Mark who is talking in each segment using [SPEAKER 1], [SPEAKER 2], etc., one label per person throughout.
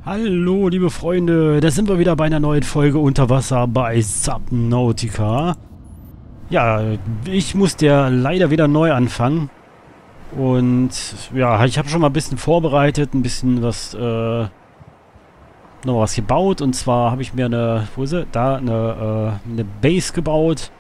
[SPEAKER 1] Hallo, liebe Freunde, da sind wir wieder bei einer neuen Folge Unterwasser bei Subnautica. Ja, ich musste ja leider wieder neu anfangen. Und ja, ich habe schon mal ein bisschen vorbereitet, ein bisschen was, noch was gebaut. Und zwar habe ich mir eine, wo ist sie? Da, eine Base gebaut.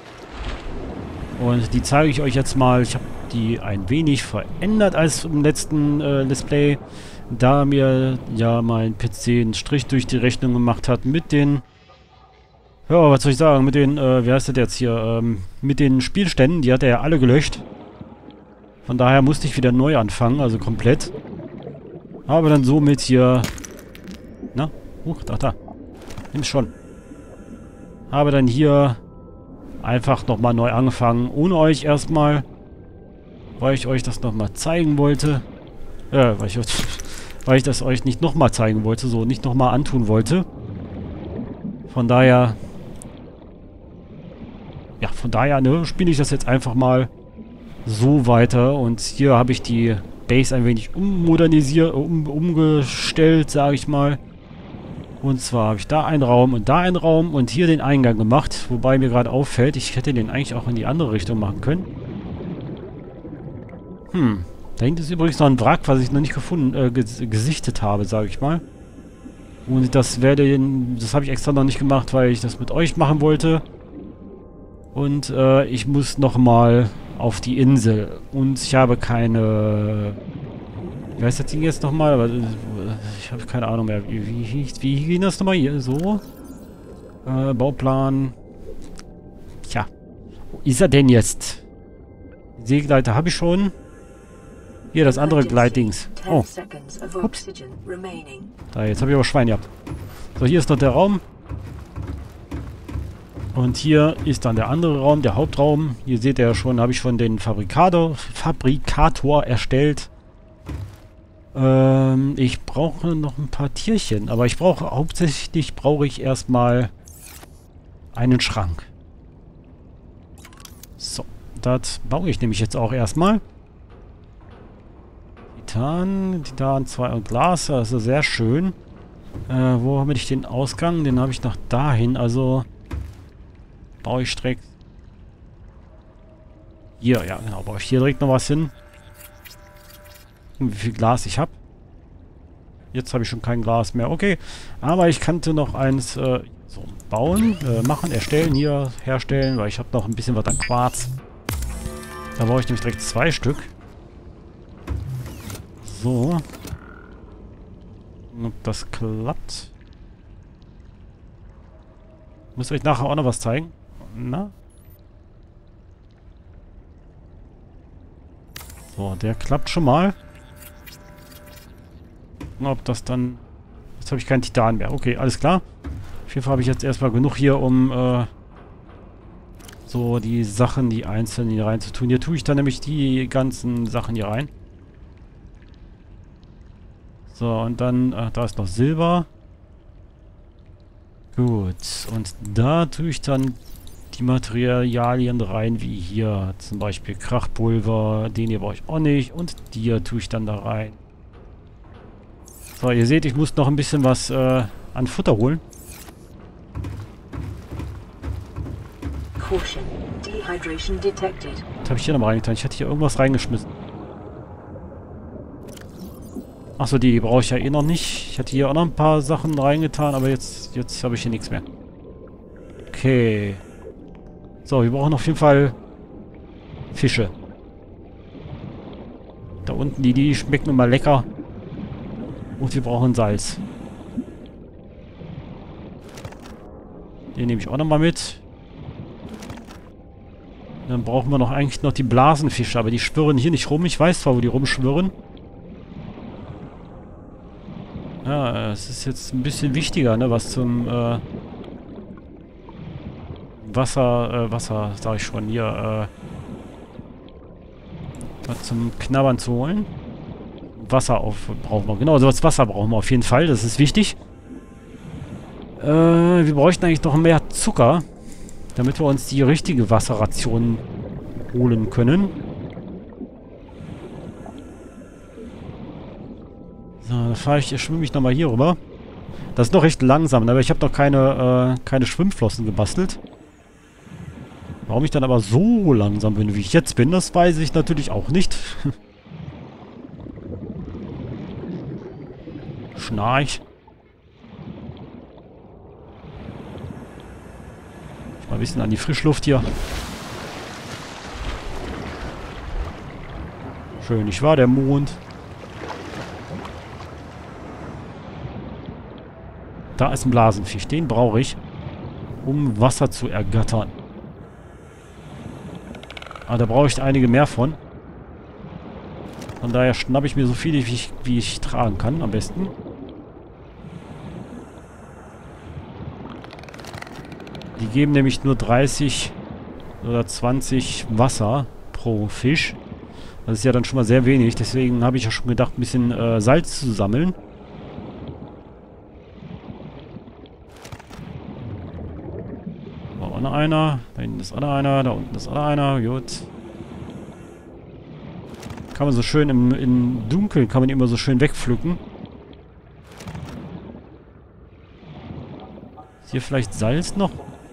[SPEAKER 1] Und die zeige ich euch jetzt mal. Ich habe die ein wenig verändert als im letzten Let's Play. Da mir ja mein PC einen Strich durch die Rechnung gemacht hat mit den, ja, was soll ich sagen, mit den, wie heißt das jetzt hier, mit den Spielständen, die hat er ja alle gelöscht. Von daher musste ich wieder neu anfangen, also komplett. Aber dann somit hier, na, da, nimm's schon. Habe dann hier einfach nochmal neu angefangen, ohne euch erstmal, weil ich euch das nochmal zeigen wollte. Weil ich das euch nicht nochmal zeigen wollte, so nicht nochmal antun wollte. Von daher, ne, spiele ich das jetzt einfach mal so weiter. Und hier habe ich die Base ein wenig umgestellt, sage ich mal. Und zwar habe ich da einen Raum und hier den Eingang gemacht. Wobei mir gerade auffällt, ich hätte den eigentlich auch in die andere Richtung machen können. Da hinten ist übrigens noch ein Wrack, was ich noch nicht gefunden, gesichtet habe, sage ich mal. Und das habe ich extra noch nicht gemacht, weil ich das mit euch machen wollte. Und ich muss nochmal auf die Insel. Und ich habe keine... Wie heißt das Ding jetzt nochmal? Aber ich habe keine Ahnung mehr. Wie ging das nochmal hier? So. Bauplan. Tja. Wo ist er denn jetzt? Seegleiter habe ich schon. Hier, das andere Gleitdings. Oh. Ups. Da, jetzt habe ich aber Schwein gehabt. So, hier ist noch der Raum. Und hier ist dann der andere Raum, der Hauptraum. Hier seht ihr ja schon, habe ich schon den Fabrikator erstellt. Ich brauche noch ein paar Tierchen. Aber hauptsächlich brauche ich erstmal einen Schrank. So, das baue ich nämlich jetzt auch erstmal. Titan 2 und Glas, das ist sehr schön. Wo habe ich den Ausgang? Den habe ich nach dahin, also baue ich direkt hier, ja genau, baue ich hier direkt noch was hin. Wie viel Glas ich habe. Jetzt habe ich schon kein Glas mehr, okay. Aber ich kannte noch eins so bauen, machen, erstellen, hier herstellen, weil ich habe noch ein bisschen was an Quarz. Da brauche ich nämlich direkt 2 Stück. So. Ob das klappt. Muss euch nachher auch noch was zeigen. Na? So, der klappt schon mal. Ob das dann... Jetzt habe ich keinen Titan mehr. Okay, alles klar. Auf jeden Fall habe ich jetzt erstmal genug hier, um so die Sachen, die einzelnen hier rein zu tun. Hier tue ich dann nämlich die ganzen Sachen hier rein. So, und dann, da ist noch Silber. Gut, und da tue ich dann die Materialien rein, wie hier zum Beispiel Krachpulver. Den hier brauche ich auch nicht. Und die hier tue ich dann da rein. So, ihr seht, ich muss noch ein bisschen was an Futter holen. Was habe ich hier nochmal reingetan? Ich hatte hier irgendwas reingeschmissen. Achso, die brauche ich ja eh noch nicht. Ich hatte hier auch noch ein paar Sachen reingetan, aber jetzt habe ich hier nichts mehr. Okay. So, wir brauchen auf jeden Fall Fische. Da unten, die schmecken immer lecker. Und wir brauchen Salz. Den nehme ich auch nochmal mit. Dann brauchen wir eigentlich noch die Blasenfische, aber die schwirren hier nicht rum. Ich weiß zwar, wo die rumschwirren. Ja, es ist jetzt ein bisschen wichtiger, ne, was zum Wasser, sag ich schon, hier, was zum Knabbern zu holen. Brauchen wir, genau, so was Wasser brauchen wir auf jeden Fall, das ist wichtig. Wir bräuchten eigentlich noch mehr Zucker, damit wir uns die richtige Wasserration holen können. So, dann schwimme ich nochmal hier rüber. Das ist noch recht langsam, aber ich habe noch keine Schwimmflossen gebastelt. Warum ich dann aber so langsam bin, wie ich jetzt bin, das weiß ich natürlich auch nicht. Schnarch. Mal ein bisschen an die Frischluft hier. Schön, nicht wahr, der Mond. Da ist ein Blasenfisch, den brauche ich, um Wasser zu ergattern. Aber da brauche ich einige mehr von. Von daher schnappe ich mir so viele, wie ich tragen kann, am besten. Die geben nämlich nur 30 oder 20 Wasser pro Fisch. Das ist ja dann schon mal sehr wenig. Deswegen habe ich ja schon gedacht, ein bisschen Salz zu sammeln. Da unten einer. Da hinten ist auch noch einer. Da unten ist auch noch einer. Gut. Kann man so schön im Dunkeln, kann man immer so schön wegpflücken. Ist hier vielleicht Salz noch?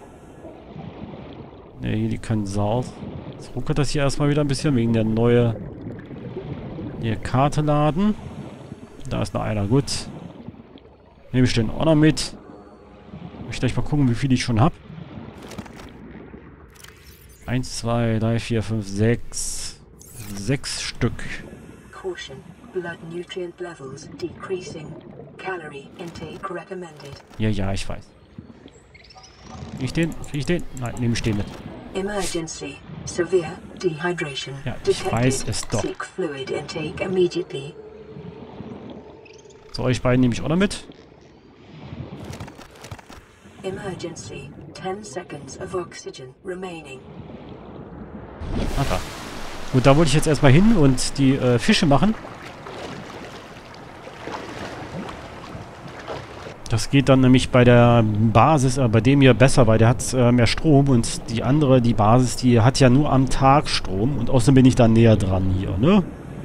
[SPEAKER 1] Ne, hier liegt kein Salz. Jetzt ruckelt das hier erstmal wieder ein bisschen wegen der neue Karte laden. Da ist noch einer, gut. Nehme ich den auch noch mit. Ich möchte gleich mal gucken, wie viel ich schon habe. 1, 2, 3, 4, 5, 6. 6 Stück.
[SPEAKER 2] Caution. Blood nutrient levels decreasing. Calorie intake recommended.
[SPEAKER 1] Ja, ich weiß. Krieg ich den? Krieg ich den? Nein, nehme ich den mit.
[SPEAKER 2] Emergency. Severe dehydration.
[SPEAKER 1] Ja, ich weiß es doch.
[SPEAKER 2] Seek fluid intake immediately.
[SPEAKER 1] So, euch beiden nehme ich auch noch mit.
[SPEAKER 2] Emergency. 10 seconds of oxygen remaining.
[SPEAKER 1] Ah, da. Gut, da wollte ich jetzt erstmal hin und die Fische machen. Das geht dann nämlich bei der Basis, bei dem hier besser, weil der hat mehr Strom und die Basis, die hat ja nur am Tag Strom und außerdem bin ich da näher dran hier, ne?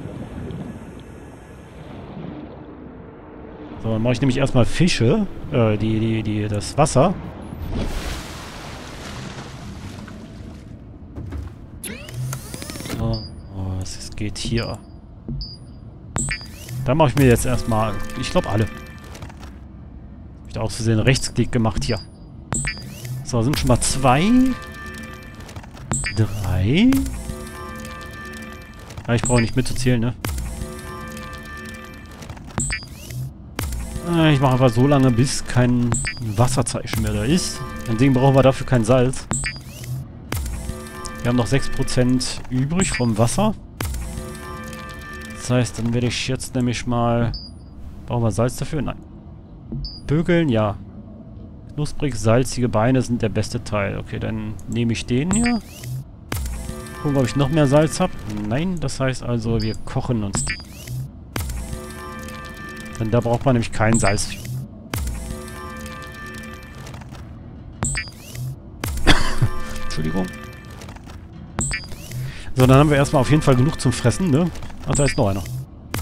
[SPEAKER 1] So, dann mache ich nämlich erstmal Fische, das Wasser. So, es geht hier. Da mache ich mir jetzt erstmal, ich glaube alle. Ich habe auch zu sehen Rechtsklick gemacht hier. So, sind schon mal 2. 3. Ja, ich brauche nicht mitzuzählen, ne? Ich mache einfach so lange, bis kein Wasserzeichen mehr da ist. Deswegen brauchen wir dafür kein Salz. Wir haben noch 6% übrig vom Wasser. Das heißt, dann werde ich jetzt nämlich mal... Brauchen wir Salz dafür? Nein. Vögeln, ja. Knusprig salzige Beine sind der beste Teil. Okay, dann nehme ich den hier. Gucken, ob ich noch mehr Salz habe. Nein, das heißt also, wir kochen uns die. Denn da braucht man nämlich kein Salz für. Entschuldigung. So, dann haben wir erstmal auf jeden Fall genug zum Fressen, ne? Ach, da ist noch einer.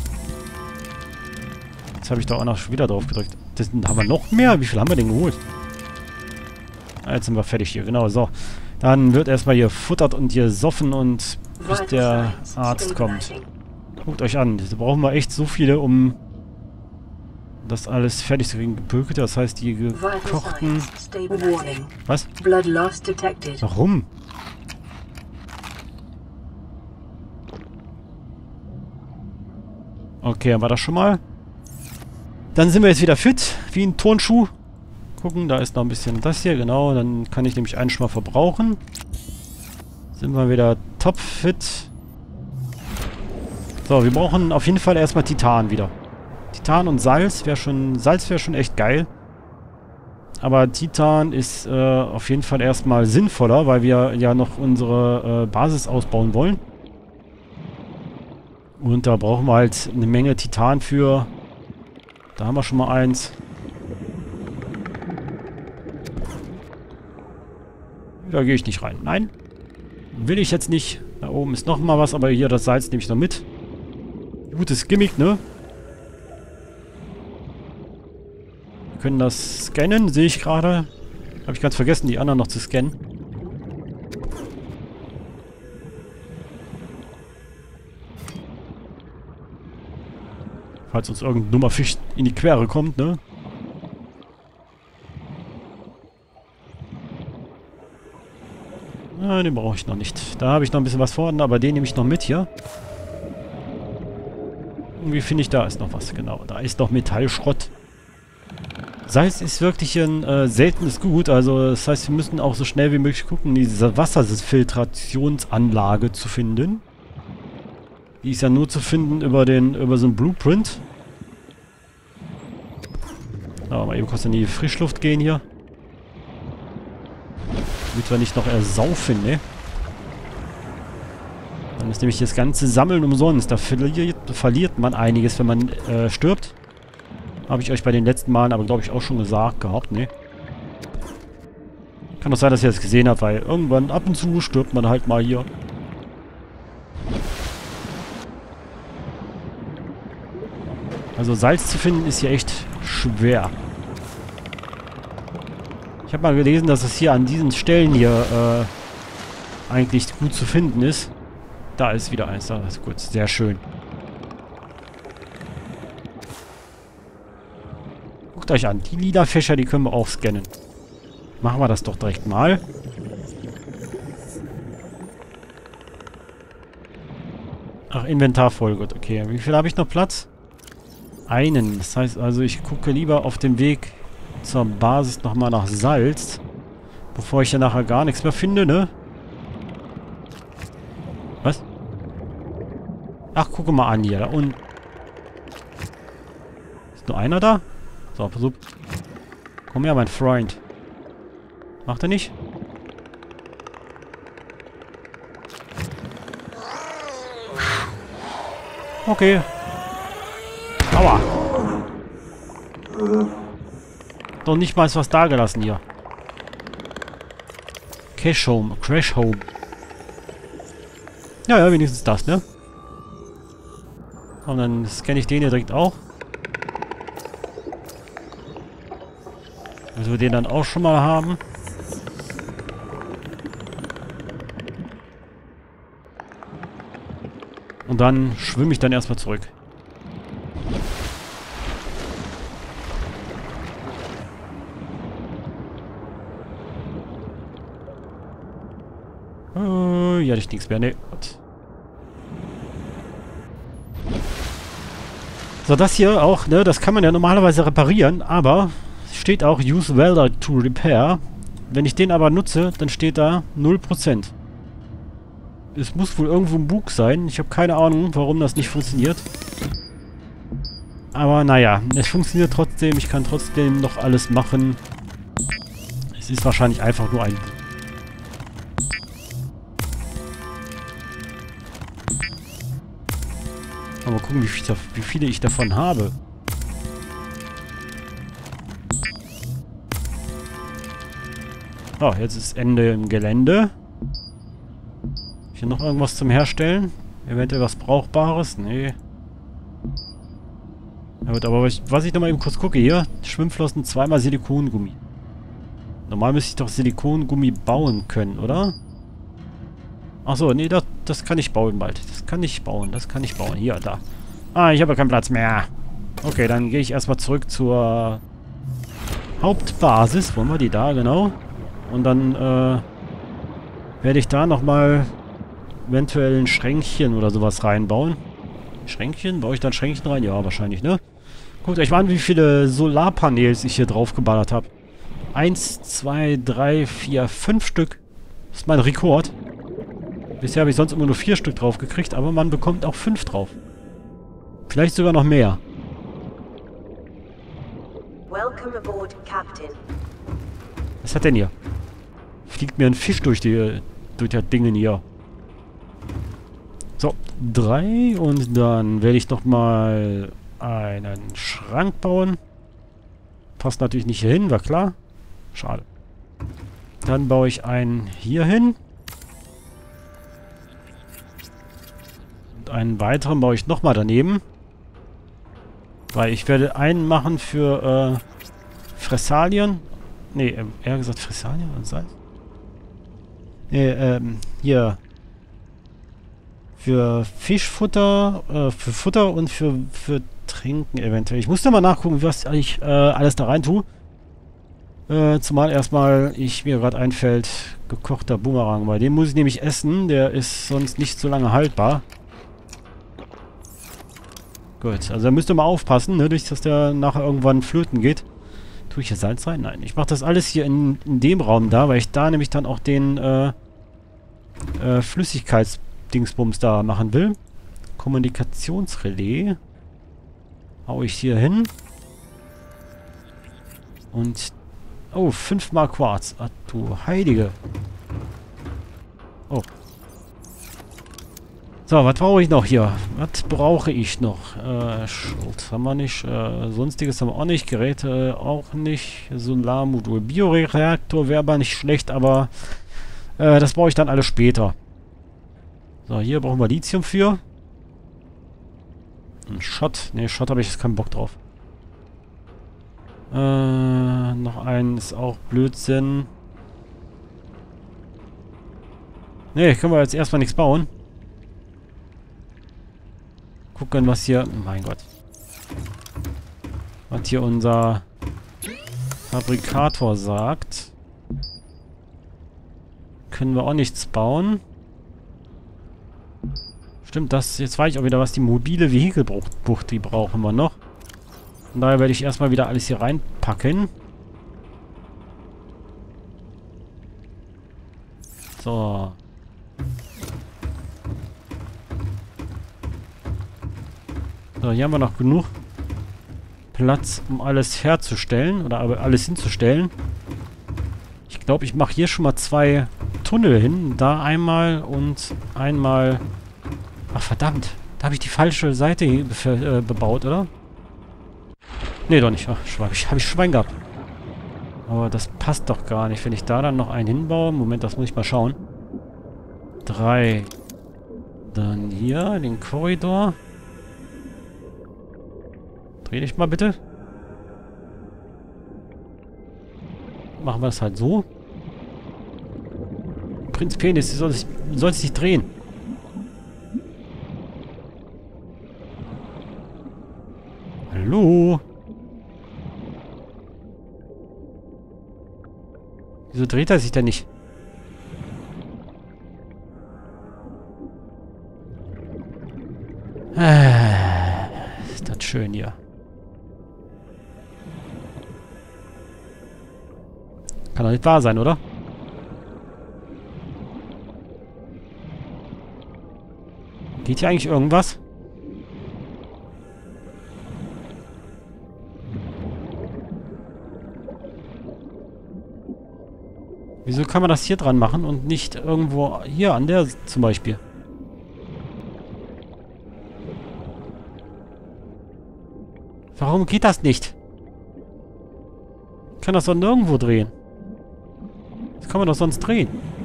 [SPEAKER 1] Jetzt habe ich da auch noch wieder drauf gedrückt. Das haben wir noch mehr? Wie viel haben wir denn geholt? Ah, jetzt sind wir fertig hier, genau, so. Dann wird erstmal hier futtert und hier soffen und bis der Arzt kommt. Guckt euch an, da brauchen wir echt so viele, um das alles fertig zu kriegen. Gepökelte, das heißt die gekochten... Was? Warum? Okay, dann war das schon mal. Dann sind wir jetzt wieder fit, wie ein Turnschuh. Gucken, da ist noch ein bisschen das hier, genau. Dann kann ich nämlich einen schon mal verbrauchen. Sind wir wieder topfit. So, wir brauchen auf jeden Fall erstmal Titan wieder. Titan und Salz wäre schon echt geil. Aber Titan ist auf jeden Fall erstmal sinnvoller, weil wir ja noch unsere Basis ausbauen wollen. Und da brauchen wir halt eine Menge Titan für. Da haben wir schon mal eins. Da gehe ich nicht rein. Nein. Will ich jetzt nicht. Da oben ist noch mal was, aber hier das Salz nehme ich noch mit. Gutes Gimmick, ne? Wir können das scannen, sehe ich gerade. Habe ich ganz vergessen, die anderen noch zu scannen. Falls uns irgendein dummer Fisch in die Quere kommt, ne? Nein, den brauche ich noch nicht. Da habe ich noch ein bisschen was vor, aber den nehme ich noch mit hier. Irgendwie finde ich, da ist noch was, genau. Da ist noch Metallschrott. Salz ist wirklich ein seltenes Gut, also das heißt, wir müssen auch so schnell wie möglich gucken, diese Wasserfiltrationsanlage zu finden. Die ist ja nur zu finden über so einen Blueprint. Aber mal eben kurz in die Frischluft gehen hier. Damit wir nicht noch ersaufen, ne? Dann ist nämlich das ganze Sammeln umsonst. Da verliert man einiges, wenn man stirbt. Habe ich euch bei den letzten Malen aber, glaube ich, auch schon gesagt gehabt, ne? Kann doch sein, dass ihr das gesehen habt, weil irgendwann ab und zu stirbt man halt mal hier. Also Salz zu finden ist hier echt schwer. Ich habe mal gelesen, dass es hier an diesen Stellen hier eigentlich gut zu finden ist. Da ist wieder eins. Da ist gut. Sehr schön. Guckt euch an. Die lila Fächer, die können wir auch scannen. Machen wir das doch direkt mal. Ach, Inventar voll. Gut, okay. Wie viel habe ich noch Platz? Einen. Das heißt also, ich gucke lieber auf dem Weg zur Basis nochmal nach Salz. Bevor ich ja nachher gar nichts mehr finde, ne? Was? Ach, gucke mal an hier. Da unten. Ist nur einer da? So, pass auf. Komm her, mein Freund. Macht er nicht? Okay. Aua. Doch nicht mal was da gelassen hier. Crash Home. Crash Home. Ja, wenigstens das, ne? Und dann scanne ich den hier direkt auch. Also wir den dann auch schon mal haben. Und dann schwimme ich dann erstmal zurück. Ja, ich nichts mehr. Ne, gut. So, das hier auch, ne, das kann man ja normalerweise reparieren, aber steht auch Use Welder to Repair. Wenn ich den aber nutze, dann steht da 0%. Es muss wohl irgendwo ein Bug sein. Ich habe keine Ahnung, warum das nicht funktioniert. Aber naja, es funktioniert trotzdem. Ich kann trotzdem noch alles machen. Es ist wahrscheinlich einfach nur ein Bug. Mal gucken, wie viele ich davon habe. Oh, jetzt ist Ende im Gelände. Hier noch irgendwas zum Herstellen? Eventuell was Brauchbares? Nee. Ja gut, aber was ich nochmal eben kurz gucke hier. Schwimmflossen, zweimal Silikongummi. Normal müsste ich doch Silikongummi bauen können, oder? Achso, nee, das kann ich bauen bald. Das kann ich bauen. Hier, da. Ah, ich habe keinen Platz mehr. Okay, dann gehe ich erstmal zurück zur Hauptbasis. Wo haben wir die da, genau? Und dann werde ich da nochmal eventuell ein Schränkchen oder sowas reinbauen. Schränkchen? Baue ich da ein Schränkchen rein? Ja, wahrscheinlich, ne? Guckt euch mal an, wie viele Solarpanels ich hier drauf geballert habe. 1, 2, 3, 4, 5 Stück. Das ist mein Rekord. Bisher habe ich sonst immer nur 4 Stück drauf gekriegt, aber man bekommt auch 5 drauf. Vielleicht sogar noch mehr.
[SPEAKER 2] Welcome aboard, Captain.
[SPEAKER 1] Was hat denn hier? Fliegt mir ein Fisch durch das Ding hier. So, 3 und dann werde ich noch mal einen Schrank bauen. Passt natürlich nicht hier hin, war klar. Schade. Dann baue ich einen hier hin. Und einen weiteren baue ich noch mal daneben. Weil ich werde einen machen für Fressalien. Nee, eher gesagt Fressalien und Salz. Nee, hier. Für Fischfutter, für Futter und für Trinken eventuell. Ich musste mal nachgucken, was ich alles da rein tue. Zumal erstmal mir gerade einfällt, gekochter Bumerang. Weil den muss ich nämlich essen. Der ist sonst nicht so lange haltbar. Gut, also da müsst ihr mal aufpassen, ne, dass der nachher irgendwann flöten geht. Tue ich hier Salz rein? Nein, ich mache das alles hier in dem Raum da, weil ich da nämlich dann auch den Flüssigkeitsdingsbums da machen will. Kommunikationsrelais. Hau ich hier hin. Und... Oh, 5-mal Quarz. Ach du Heilige. Oh. So, was brauche ich noch hier? Was brauche ich noch? Schutz haben wir nicht. Sonstiges haben wir auch nicht. Geräte auch nicht. Solarmodul. Bioreaktor wäre aber nicht schlecht, aber das brauche ich dann alles später. So, hier brauchen wir Lithium für. Ein Schott. Ne, Schott habe ich jetzt keinen Bock drauf. Noch einen ist auch Blödsinn. Ne, können wir jetzt erstmal nichts bauen. Gucken, was hier... Mein Gott. Was hier unser Fabrikator sagt. Können wir auch nichts bauen. Stimmt, das... Jetzt weiß ich auch wieder, was die mobile Vehikelbucht, die brauchen wir noch. Von daher werde ich erstmal wieder alles hier reinpacken. So. So, hier haben wir noch genug Platz, um alles herzustellen. Oder aber alles hinzustellen. Ich glaube, ich mache hier schon mal 2 Tunnel hin. Da einmal und einmal... Ach, verdammt. Da habe ich die falsche Seite bebaut, oder? Nee, doch nicht. Ach, habe ich Schwein gehabt. Aber das passt doch gar nicht. Wenn ich da dann noch einen hinbaue... Moment, das muss ich mal schauen. 3. Dann hier den Korridor. Dreh dich mal bitte. Machen wir das halt so. Prinzipiell soll sich nicht drehen. Hallo? Wieso dreht er sich denn nicht? Ist das schön hier. Kann doch nicht wahr sein, oder? Geht hier eigentlich irgendwas? Wieso kann man das hier dran machen und nicht irgendwo hier an der zum Beispiel? Warum geht das nicht? Ich kann das doch nirgendwo drehen. Das kann man doch sonst drehen.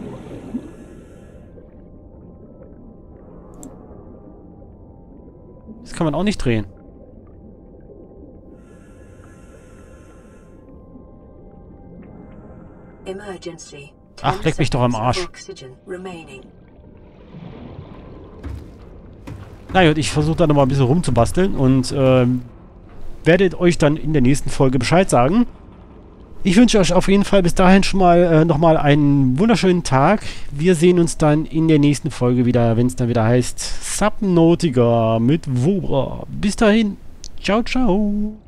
[SPEAKER 1] Das kann man auch nicht drehen. Ach, leck mich doch am Arsch. Na gut, ich versuche da nochmal ein bisschen rumzubasteln und werdet euch dann in der nächsten Folge Bescheid sagen. Ich wünsche euch auf jeden Fall bis dahin schon mal nochmal einen wunderschönen Tag. Wir sehen uns dann in der nächsten Folge wieder, wenn es dann wieder heißt Subnautica mit Wobra. Bis dahin. Ciao, ciao.